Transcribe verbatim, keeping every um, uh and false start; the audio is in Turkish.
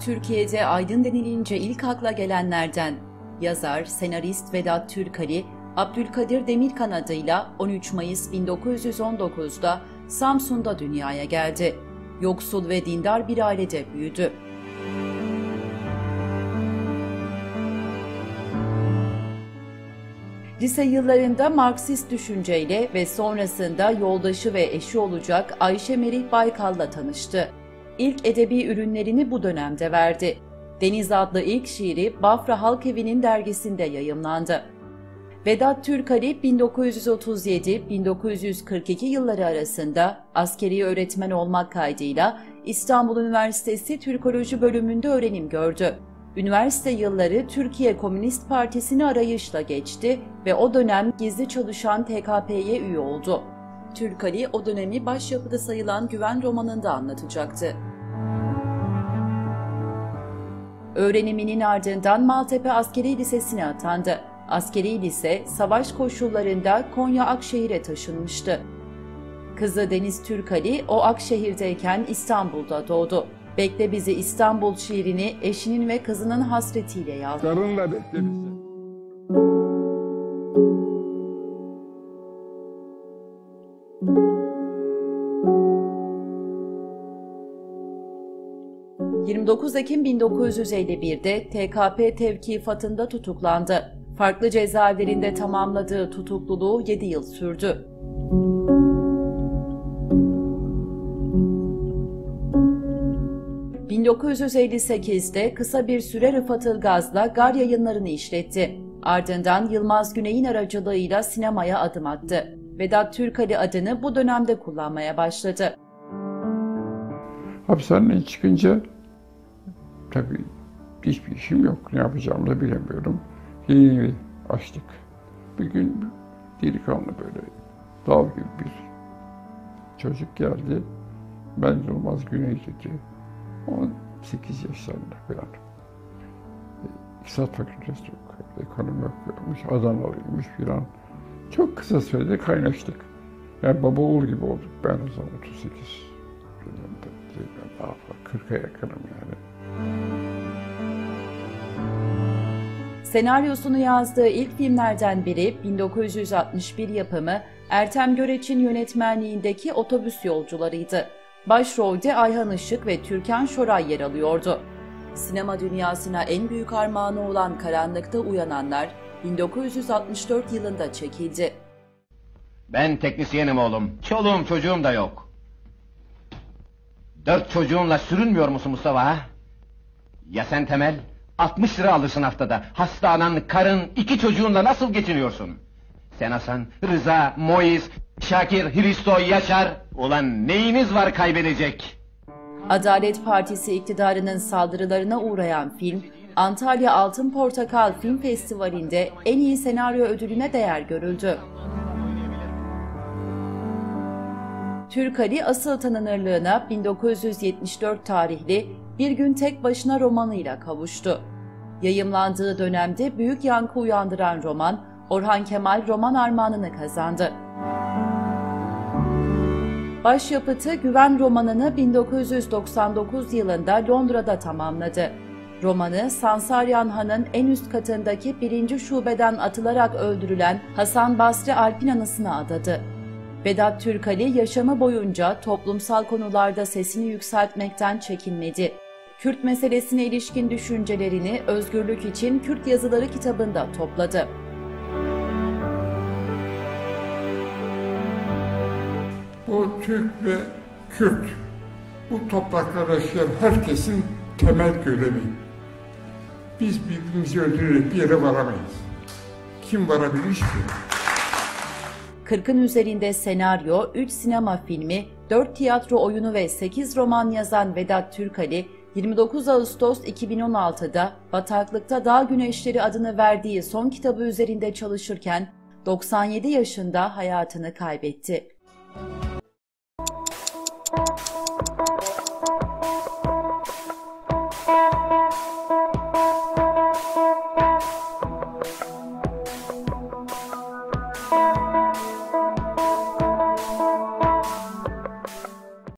Türkiye'de Aydın denilince ilk akla gelenlerden yazar, senarist Vedat Türkali, Abdülkadir Demirkan adıyla on üç Mayıs bin dokuz yüz on dokuz'da Samsun'da dünyaya geldi. Yoksul ve dindar bir ailede büyüdü. Lise yıllarında Marksist düşünceyle ve sonrasında yoldaşı ve eşi olacak Ayşe Merih Baykal'la tanıştı. İlk edebi ürünlerini bu dönemde verdi. Deniz adlı ilk şiiri Bafra Halk Evi'nin dergisinde yayımlandı. Vedat Türkali bin dokuz yüz otuz yedi - bin dokuz yüz kırk iki yılları arasında askeri öğretmen olmak kaydıyla İstanbul Üniversitesi Türkoloji bölümünde öğrenim gördü. Üniversite yılları Türkiye Komünist Partisi'ni arayışla geçti ve o dönem gizli çalışan T K P'ye üye oldu. Türkali o dönemi başyapıtı sayılan Güven romanında anlatacaktı. Öğreniminin ardından Maltepe Askeri Lisesi'ne atandı. Askeri lise, savaş koşullarında Konya Akşehir'e taşınmıştı. Kızı Deniz Türkali o Akşehir'deyken İstanbul'da doğdu. Bekle Bizi İstanbul şiirini eşinin ve kızının hasretiyle yazdı. Karınla bekle bizi. yirmi dokuz Ekim bin dokuz yüz elli bir'de T K P tevkifatında tutuklandı. Farklı cezaevlerinde tamamladığı tutukluluğu yedi yıl sürdü. bin dokuz yüz elli sekiz'de kısa bir süre Rıfat Ilgaz'la Gar Yayınları'nı işletti. Ardından Yılmaz Güney'in aracılığıyla sinemaya adım attı. Vedat Türkali adını bu dönemde kullanmaya başladı. Hapishaneden çıkınca tabii hiçbir işim yok. Ne yapacağımı da bilemiyorum. Yeni evi açtık. Bir gün delikanlı böyle dağ gibi bir çocuk geldi. Ben Yılmaz Güney dedi. on sekiz yaşlarında falan. İktisat Fakültesi okuyor, ekonomi okuyormuş, Adanalıymış falan. Çok kısa sürede kaynaştık. Yani baba oğul gibi olduk. Ben o zaman otuz sekiz, daha fazla kırk'a yakınım yani. Senaryosunu yazdığı ilk filmlerden biri bin dokuz yüz altmış bir yapımı Ertem Göreç'in yönetmenliğindeki Otobüs Yolcuları'ydı. Başrolde Ayhan Işık ve Türkan Şoray yer alıyordu. Sinema dünyasına en büyük armağanı olan Karanlıkta Uyananlar bin dokuz yüz altmış dört yılında çekildi. Ben teknisyenim oğlum. Çoluğum çocuğum da yok. Dört çocuğunla sürünmüyor musun Mustafa ha? Ya sen Temel? altmış lira alırsın haftada. Hasta anan, karın, iki çocuğunla nasıl geçiniyorsun? Sen Hasan, Rıza, Moiz, Şakir, Hristo, Yaşar... Ulan neyiniz var kaybedecek? Adalet Partisi iktidarının saldırılarına uğrayan film, Antalya Altın Portakal Film Festivali'nde en iyi senaryo ödülüne değer görüldü. Türkali asıl tanınırlığına bin dokuz yüz yetmiş dört tarihli Bir Gün Tek Başına romanıyla kavuştu. Yayımlandığı dönemde büyük yankı uyandıran roman, Orhan Kemal Roman Armağanı'nı kazandı. Başyapıtı Güven romanını bin dokuz yüz doksan dokuz yılında Londra'da tamamladı. Romanı, Sansaryan Han'ın en üst katındaki birinci şubeden atılarak öldürülen Hasan Basri Alp'in anısına adadı. Vedat Türkali yaşamı boyunca toplumsal konularda sesini yükseltmekten çekinmedi. Kürt meselesine ilişkin düşüncelerini Özgürlük İçin Kürt Yazıları kitabında topladı. Bu Türk ve Kürt, bu topraklarda yaşayan herkesin temel görevi. Biz birbirimizi öldürerek bir yere varamayız. Kim varabilir ki? kırkın üzerinde senaryo, üç sinema filmi, dört tiyatro oyunu ve sekiz roman yazan Vedat Türkali, yirmi dokuz Ağustos iki bin on altı'da Bataklıkta Dağ Güneşleri adını verdiği son kitabı üzerinde çalışırken doksan yedi yaşında hayatını kaybetti.